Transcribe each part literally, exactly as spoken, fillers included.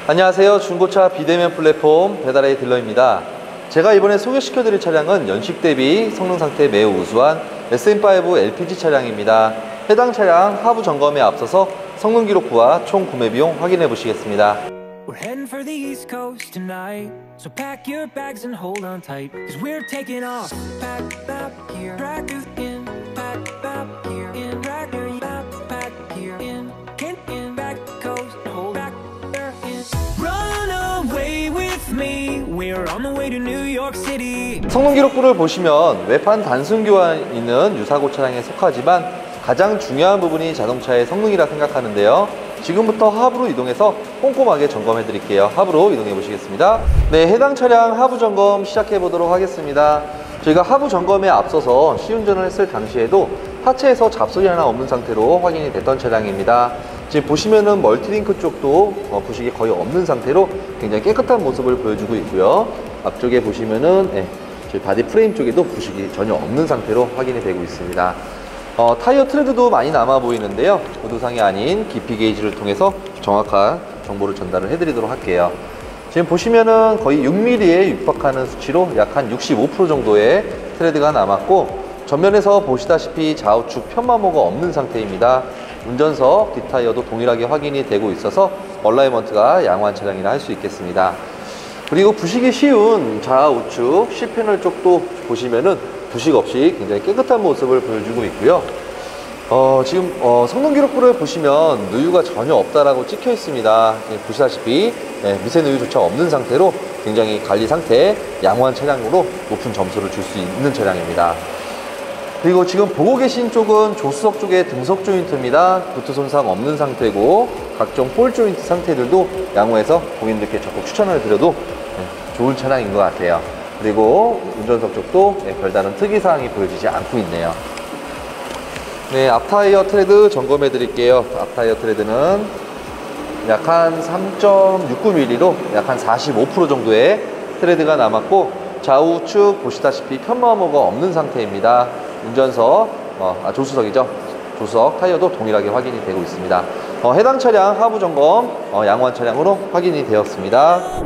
안녕하세요. 중고차 비대면 플랫폼 배달의 딜러입니다. 제가 이번에 소개시켜드릴 차량은 연식 대비 성능 상태 매우 우수한 에스엠 파이브 엘피지 차량입니다. 해당 차량 하부 점검에 앞서서 성능 기록부와 총 구매 비용 확인해 보시겠습니다. We're heading for the East Coast tonight, so pack your bags and hold on tight, cause we're taking off. Pack up here, drag in, pack up here, in, drag your backpack here, in, in, in, back coast, hold back there, in. Run away with me, we're on the way to New York City. 성능 기록부를 보시면 외판 단순 교환이는 유사고 차량에 속하지만 가장 중요한 부분이 자동차의 성능이라 생각하는데요. 지금부터 하부로 이동해서 꼼꼼하게 점검해 드릴게요. 하부로 이동해 보시겠습니다. 네, 해당 차량 하부 점검 시작해 보도록 하겠습니다. 저희가 하부 점검에 앞서서 시운전을 했을 당시에도 하체에서 잡소리 하나 없는 상태로 확인이 됐던 차량입니다. 지금 보시면은 멀티링크 쪽도 어, 부식이 거의 없는 상태로 굉장히 깨끗한 모습을 보여주고 있고요. 앞쪽에 보시면은 네, 저희 바디 프레임 쪽에도 부식이 전혀 없는 상태로 확인이 되고 있습니다. 어, 타이어 트레드도 많이 남아 보이는데요. 보도상이 아닌 깊이 게이지를 통해서 정확한 정보를 전달을 해드리도록 할게요. 지금 보시면은 거의 육 밀리미터에 육박하는 수치로 약 한 육십오 퍼센트 정도의 트레드가 남았고, 전면에서 보시다시피 좌우측 편마모가 없는 상태입니다. 운전석, 뒷타이어도 동일하게 확인이 되고 있어서 얼라이먼트가 양호한 차량이라 할 수 있겠습니다. 그리고 부식이 쉬운 좌우측 C패널 쪽도 보시면은 부식 없이 굉장히 깨끗한 모습을 보여주고 있고요. 어, 지금 어, 성능 기록부를 보시면 누유가 전혀 없다라고 찍혀 있습니다. 보시다시피 네, 미세 누유조차 없는 상태로 굉장히 관리 상태 양호한 차량으로 높은 점수를 줄 수 있는 차량입니다. 그리고 지금 보고 계신 쪽은 조수석 쪽의 등석 조인트입니다. 부트 손상 없는 상태고 각종 볼 조인트 상태들도 양호해서 고객님들께 적극 추천을 드려도 네, 좋은 차량인 것 같아요. 그리고 운전석 쪽도 네, 별다른 특이사항이 보여지지 않고 있네요. 네, 앞타이어 트레드 점검해 드릴게요. 앞타이어 트레드는 약 한 삼 점 육구 밀리미터로 약 한 사십오 퍼센트 정도의 트레드가 남았고, 좌우측 보시다시피 편마모가 없는 상태입니다. 운전석, 어, 아, 조수석이죠. 조수석 타이어도 동일하게 확인이 되고 있습니다. 어, 해당 차량 하부 점검 어, 양호한 차량으로 확인이 되었습니다.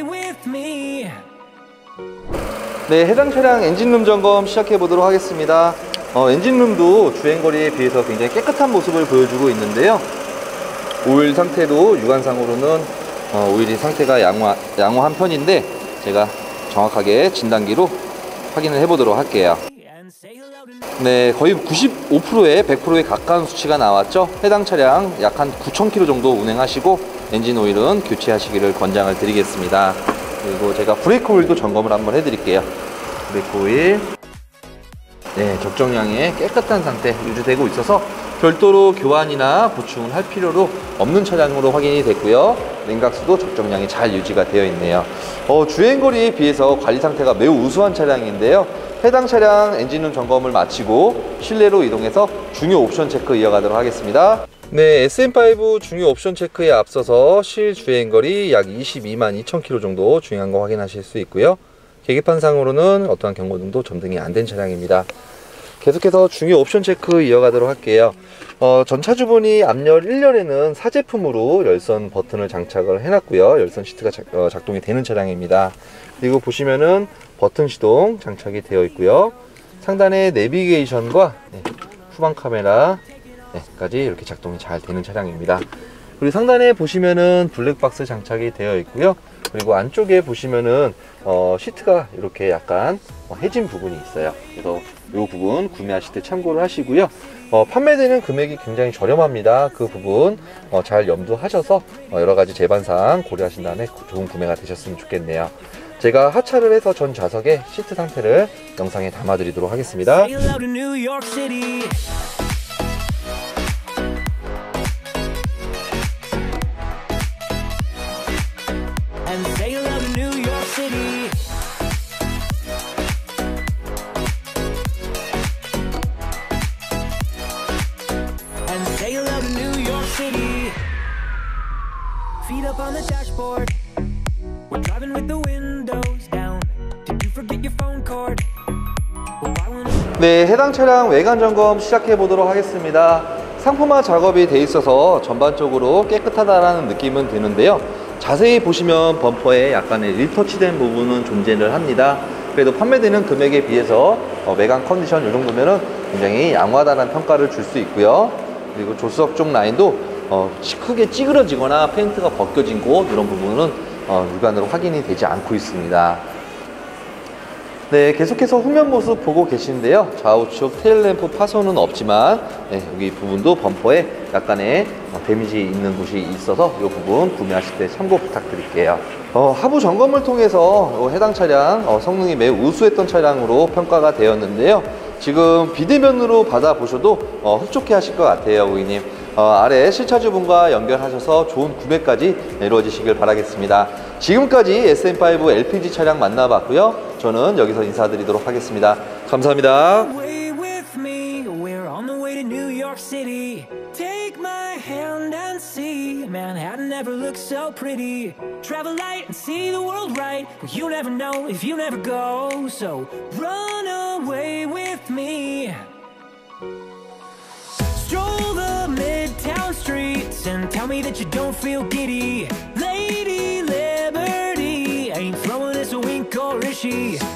네, 해당 차량 엔진룸 점검 시작해 보도록 하겠습니다. 어, 엔진룸도 주행거리에 비해서 굉장히 깨끗한 모습을 보여주고 있는데요. 오일 상태도 육안상으로는 어, 오일이 상태가 양호, 양호한 편인데 제가 정확하게 진단기로 확인을 해 보도록 할게요. 네, 거의 구십오 퍼센트에 백 퍼센트에 가까운 수치가 나왔죠. 해당 차량 약 한 구천 킬로미터 정도 운행하시고 엔진 오일은 교체하시기를 권장을 드리겠습니다. 그리고 제가 브레이크 오일도 점검을 한번 해드릴게요. 브레이크 오일 네, 적정량의 깨끗한 상태 유지되고 있어서 별도로 교환이나 보충을 할 필요도 없는 차량으로 확인이 됐고요. 냉각수도 적정량이 잘 유지가 되어 있네요. 어, 주행거리에 비해서 관리 상태가 매우 우수한 차량인데요. 해당 차량 엔진룸 점검을 마치고 실내로 이동해서 중요 옵션 체크 이어가도록 하겠습니다. 네, 에스엠 파이브 중요 옵션 체크에 앞서서 실 주행거리 약 이십이만 이천 킬로미터 정도 주행한 거 확인하실 수 있고요. 계기판상으로는 어떠한 경고등도 점등이 안 된 차량입니다. 계속해서 중요 옵션 체크 이어가도록 할게요. 어, 전차주분이 앞열 일 열에는 사제품으로 열선 버튼을 장착을 해놨고요. 열선 시트가 작, 어, 작동이 되는 차량입니다. 그리고 보시면은 버튼 시동 장착이 되어 있고요. 상단에 내비게이션과 네, 후방 카메라 네, 까지 이렇게 작동이 잘 되는 차량입니다. 그리고 상단에 보시면은 블랙박스 장착이 되어 있고요. 그리고 안쪽에 보시면은 어, 시트가 이렇게 약간 어, 해진 부분이 있어요. 그래서 이 부분 구매하실 때 참고를 하시고요. 어, 판매되는 금액이 굉장히 저렴합니다. 그 부분 어, 잘 염두하셔서 어, 여러가지 제반사항 고려하신 다음에 좋은 구매가 되셨으면 좋겠네요. 제가 하차를 해서 전 좌석의 시트 상태를 영상에 담아 드리도록 하겠습니다. Feet up on the dashboard. We're driving with the windows down. Did you forget your phone cord? 네, 해당 차량 외관 점검 시작해 보도록 하겠습니다. 상품화 작업이 돼 있어서 전반적으로 깨끗하다라는 느낌은 드는데요. 자세히 보시면 범퍼에 약간의 리터치된 부분은 존재를 합니다. 그래도 판매되는 금액에 비해서 어, 외관 컨디션 이 정도면은 굉장히 양호하다는 평가를 줄 수 있고요. 그리고 조수석 쪽 라인도 어, 크게 찌그러지거나 페인트가 벗겨진 곳 이런 부분은 어, 육안으로 확인이 되지 않고 있습니다. 네, 계속해서 후면 모습 보고 계시는데요. 좌우측 테일램프 파손은 없지만 네, 여기 부분도 범퍼에 약간의 어, 데미지 있는 곳이 있어서 이 부분 구매하실 때 참고 부탁드릴게요. 어, 하부 점검을 통해서 어, 해당 차량 어, 성능이 매우 우수했던 차량으로 평가가 되었는데요. 지금 비대면으로 받아보셔도 어, 흡족해 하실 것 같아요, 고객님. 어, 아래 실차주분과 연결하셔서 좋은 구매까지 이루어지시길 바라겠습니다. 지금까지 에스엠 파이브 엘피지 차량 만나봤고요. 저는 여기서 인사드리도록 하겠습니다. 감사합니다. Way with me, we're on the way to New York City. Take my hand and see Manhattan never looks so pretty. Travel light and see the world right. Well, you never know if you never go. So run away with me. Stroll the midtown streets and tell me that you don't feel giddy. Lady Liberty ain't throwing us a wink, or is she?